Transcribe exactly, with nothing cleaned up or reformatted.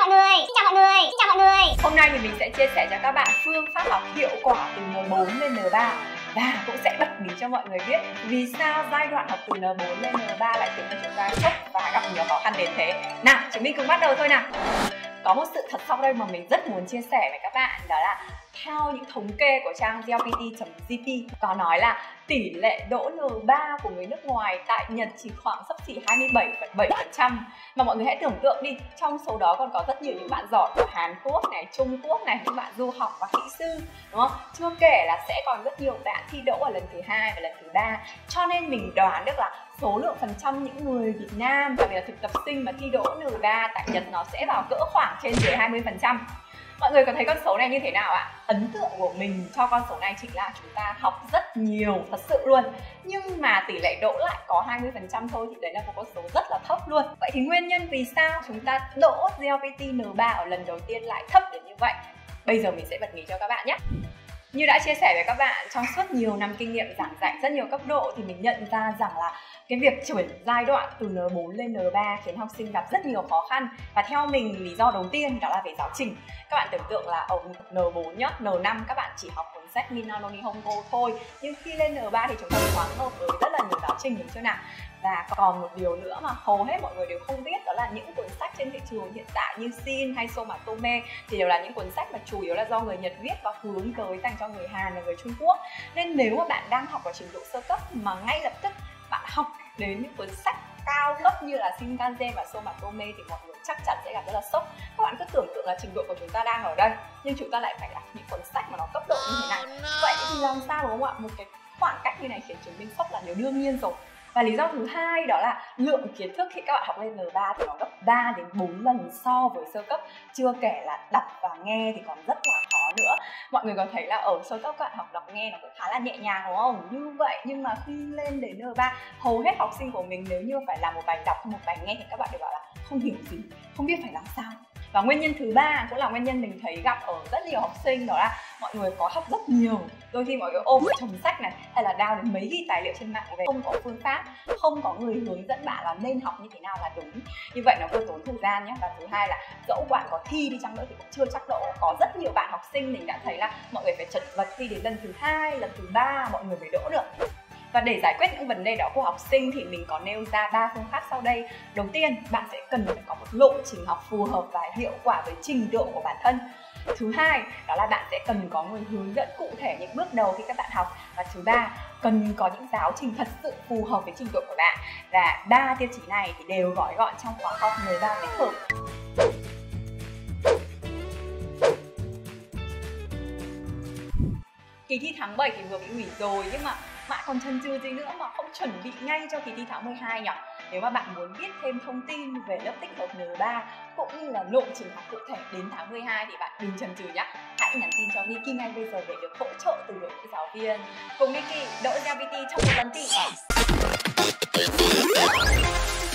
mọi người, xin chào mọi người, xin chào mọi người. Hôm nay thì mình sẽ chia sẻ cho các bạn phương pháp học hiệu quả từ N bốn lên N ba và cũng sẽ bật mí cho mọi người biết vì sao giai đoạn học từ N bốn lên N ba lại khiến cho chúng ta sốc và gặp nhiều khó khăn đến thế. Nào, chúng mình cùng bắt đầu thôi nào. Có một sự thật sau đây mà mình rất muốn chia sẻ với các bạn, đó là theo những thống kê của trang G L P T chấm G P có nói là tỷ lệ đỗ N ba của người nước ngoài tại Nhật chỉ khoảng xấp xỉ hai mươi bảy phẩy bảy phần trăm. Mà mọi người hãy tưởng tượng đi, trong số đó còn có rất nhiều những bạn giỏi của Hàn Quốc này, Trung Quốc này, những bạn du học và kỹ sư, đúng không? Chưa kể là sẽ còn rất nhiều bạn thi đỗ ở lần thứ hai và lần thứ ba. Cho nên mình đoán được là số lượng phần trăm những người Việt Nam, đặc biệt là thực tập sinh mà thi đỗ N ba tại Nhật nó sẽ vào cỡ khoảng trên dưới hai mươi phần trăm. Mọi người có thấy con số này như thế nào ạ? Ấn tượng của mình cho con số này chính là chúng ta học rất nhiều, thật sự luôn. Nhưng mà tỷ lệ đỗ lại có hai mươi phần trăm thôi thì đấy là một con số rất là thấp luôn. Vậy thì nguyên nhân vì sao chúng ta đỗ G L P T N ba ở lần đầu tiên lại thấp đến như vậy? Bây giờ mình sẽ bật mí cho các bạn nhé. Như đã chia sẻ với các bạn, trong suốt nhiều năm kinh nghiệm giảng dạy rất nhiều cấp độ thì mình nhận ra rằng là cái việc chuyển giai đoạn từ N bốn lên N ba khiến học sinh gặp rất nhiều khó khăn. Và theo mình, lý do đầu tiên đó là về giáo trình. Các bạn tưởng tượng là ở N bốn nhá, N năm các bạn chỉ học cuốn sách Minna no Nihongo thôi. Nhưng khi lên N ba thì chúng ta khoáng hợp với rất là nhiều giáo trình, đúng chưa nào? Và còn một điều nữa mà hầu hết mọi người đều không biết, đó là những cuốn sách trên thị trường hiện tại như Shin hay Somatome thì đều là những cuốn sách mà chủ yếu là do người Nhật viết và hướng tới dành cho người Hàn và người Trung Quốc. Nên nếu mà bạn đang học ở trình độ sơ cấp mà ngay lập tức bạn học đến những cuốn sách cao cấp như là Shinkansen và Somatome thì mọi người chắc chắn sẽ gặp rất là sốc. Các bạn cứ tưởng tượng là trình độ của chúng ta đang ở đây nhưng chúng ta lại phải đọc những cuốn sách mà nó cấp độ như thế này. Vậy thì làm sao đúng không ạ? Một cái khoảng cách như này khiến chúng mình sốc là điều đương nhiên rồi. Và lý do thứ hai đó là lượng kiến thức khi các bạn học lên N ba thì nó gấp ba đến bốn lần so với sơ cấp. Chưa kể là đọc và nghe thì còn rất là khó nữa. Mọi người có thấy là ở sơ cấp các bạn học đọc nghe nó cũng khá là nhẹ nhàng đúng không? Như vậy nhưng mà khi lên đến N ba, hầu hết học sinh của mình nếu như phải làm một bài đọc hay một bài nghe thì các bạn đều bảo là không hiểu gì, không biết phải làm sao. Và nguyên nhân thứ ba cũng là nguyên nhân mình thấy gặp ở rất nhiều học sinh, đó là mọi người có học rất nhiều, đôi khi mọi người ôm một chồng sách này hay là download đến mấy ghi tài liệu trên mạng về, không có phương pháp, không có người hướng dẫn bạn là nên học như thế nào là đúng. Như vậy nó vừa tốn thời gian nhé. Và thứ hai là dẫu bạn có thi đi chăng nữa thì cũng chưa chắc đỗ. Có rất nhiều bạn học sinh mình đã thấy là mọi người phải chật vật thi đến lần thứ hai, lần thứ ba mọi người mới đỗ được. Và để giải quyết những vấn đề đó của học sinh thì mình có nêu ra ba phương pháp sau đây. Đầu tiên, bạn sẽ cần phải có một lộ trình học phù hợp và hiệu quả với trình độ của bản thân. Thứ hai, đó là bạn sẽ cần có người hướng dẫn cụ thể những bước đầu khi các bạn học. Và thứ ba, cần có những giáo trình thật sự phù hợp với trình độ của bạn. Và ba tiêu chí này thì đều gói gọn trong khóa học N ba tích hợp. Kỳ thi tháng bảy thì vừa bị hủy rồi nhưng mà bạn còn chần chừ gì nữa mà không chuẩn bị ngay cho kỳ thi tháng mười hai nhỉ? Nếu mà bạn muốn biết thêm thông tin về lớp tích hợp N ba cũng như là lộ trình học cụ thể đến tháng mười hai thì bạn đừng chần chừ nhé. Hãy nhắn tin cho Niki ngay bây giờ để được hỗ trợ từ đội ngũ giáo viên. Cùng Niki đỗ G L P T trong một lần thi.